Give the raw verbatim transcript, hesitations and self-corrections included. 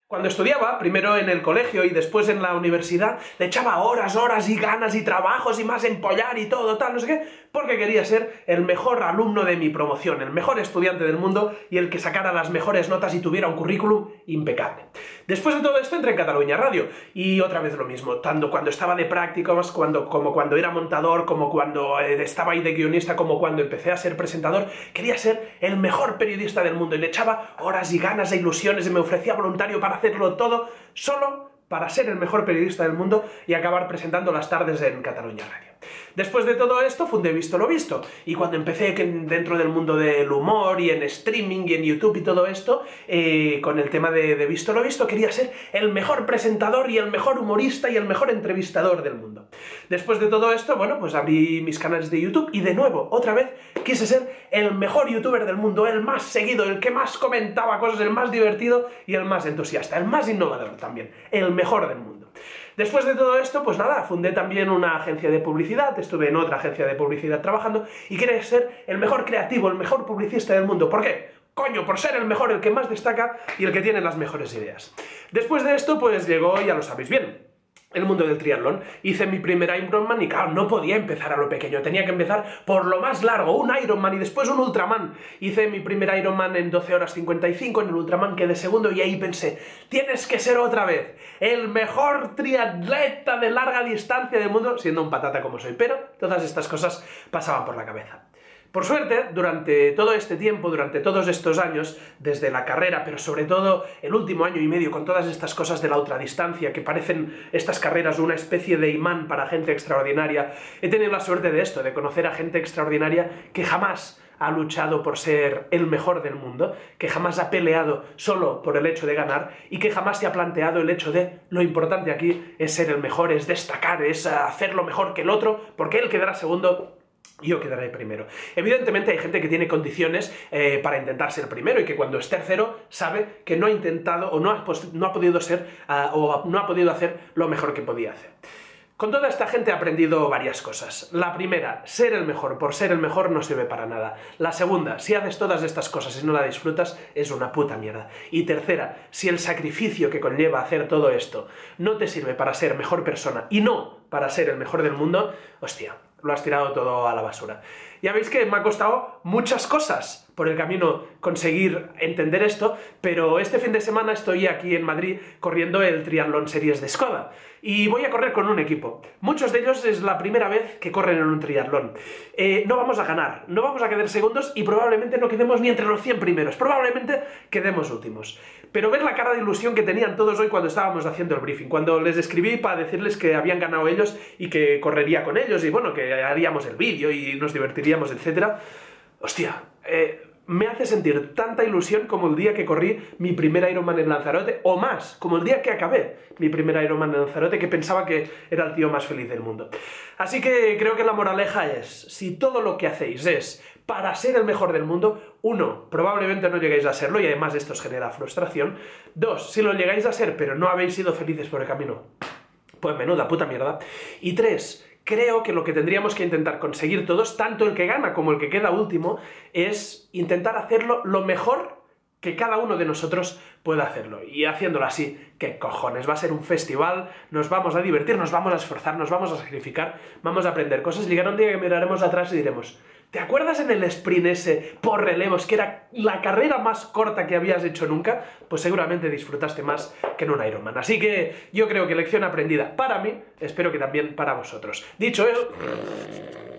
Cuando estudiaba, primero en el colegio y después en la universidad, le echaba horas, horas y ganas y trabajos y más empollar y todo, tal, no sé qué, porque quería ser el mejor alumno de mi promoción, el mejor estudiante del mundo y el que sacara las mejores notas y tuviera un currículum impecable. Después de todo esto entré en Cataluña Radio y otra vez lo mismo, tanto cuando estaba de prácticos, cuando, como cuando era montador, como cuando eh, estaba ahí de guionista, como cuando empecé a ser presentador, quería ser el mejor periodista del mundo y le echaba horas y ganas e ilusiones y me ofrecía voluntario para hacerlo todo solo para ser el mejor periodista del mundo y acabar presentando las tardes en Cataluña Radio. Después de todo esto fundé Visto lo Visto, y cuando empecé dentro del mundo del humor y en streaming y en YouTube y todo esto, eh, con el tema de, de Visto lo Visto, quería ser el mejor presentador y el mejor humorista y el mejor entrevistador del mundo. Después de todo esto, bueno, pues abrí mis canales de YouTube y de nuevo, otra vez, quise ser el mejor youtuber del mundo, el más seguido, el que más comentaba cosas, el más divertido y el más entusiasta, el más innovador también, el mejor del mundo. Después de todo esto, pues nada, fundé también una agencia de publicidad, estuve en otra agencia de publicidad trabajando y quería ser el mejor creativo, el mejor publicista del mundo. ¿Por qué? Coño, por ser el mejor, el que más destaca y el que tiene las mejores ideas. Después de esto, pues llegó, ya lo sabéis bien, el mundo del triatlón. Hice mi primer Ironman y claro, no podía empezar a lo pequeño, tenía que empezar por lo más largo, un Ironman y después un Ultraman. Hice mi primer Ironman en doce horas cincuenta y cinco, en el Ultraman quedé segundo y ahí pensé, tienes que ser otra vez el mejor triatleta de larga distancia del mundo, siendo un patata como soy, pero todas estas cosas pasaban por la cabeza. Por suerte, durante todo este tiempo, durante todos estos años, desde la carrera, pero sobre todo el último año y medio, con todas estas cosas de la ultradistancia, que parecen estas carreras una especie de imán para gente extraordinaria, he tenido la suerte de esto, de conocer a gente extraordinaria que jamás ha luchado por ser el mejor del mundo, que jamás ha peleado solo por el hecho de ganar y que jamás se ha planteado el hecho de lo importante aquí es ser el mejor, es destacar, es hacerlo mejor que el otro, porque él quedará segundo, yo quedaré primero. Evidentemente hay gente que tiene condiciones eh, para intentar ser primero y que cuando es tercero sabe que no ha intentado o no ha, no ha podido ser uh, o no ha podido hacer lo mejor que podía hacer. Con toda esta gente he aprendido varias cosas. La primera, ser el mejor por ser el mejor no sirve para nada. La segunda, si haces todas estas cosas y no la disfrutas, es una puta mierda. Y tercera, si el sacrificio que conlleva hacer todo esto no te sirve para ser mejor persona y no para ser el mejor del mundo, hostia, lo has tirado todo a la basura. Ya veis que me ha costado muchas cosas por el camino conseguir entender esto, pero este fin de semana estoy aquí en Madrid corriendo el Triatlón Series de Skoda y voy a correr con un equipo. Muchos de ellos es la primera vez que corren en un triatlón. Eh, no vamos a ganar, no vamos a quedar segundos y probablemente no quedemos ni entre los cien primeros, probablemente quedemos últimos. Pero ver la cara de ilusión que tenían todos hoy cuando estábamos haciendo el briefing, cuando les escribí para decirles que habían ganado ellos y que correría con ellos y bueno, que haríamos el vídeo y nos divertiríamos, etcétera. Hostia, eh, me hace sentir tanta ilusión como el día que corrí mi primer Ironman en Lanzarote, o más, como el día que acabé mi primer Ironman en Lanzarote, que pensaba que era el tío más feliz del mundo. Así que creo que la moraleja es, si todo lo que hacéis es para ser el mejor del mundo, uno, probablemente no llegáis a serlo y además esto os genera frustración. Dos, si lo llegáis a ser pero no habéis sido felices por el camino, pues menuda puta mierda. Y tres, creo que lo que tendríamos que intentar conseguir todos, tanto el que gana como el que queda último, es intentar hacerlo lo mejor que cada uno de nosotros pueda hacerlo. Y haciéndolo así, ¿qué cojones? Va a ser un festival, nos vamos a divertir, nos vamos a esforzar, nos vamos a sacrificar, vamos a aprender cosas. Llegará un día que miraremos atrás y diremos, ¿te acuerdas en el sprint ese por relevos, que era la carrera más corta que habías hecho nunca? Pues seguramente disfrutaste más que en un Ironman. Así que yo creo que lección aprendida para mí, espero que también para vosotros. Dicho eso...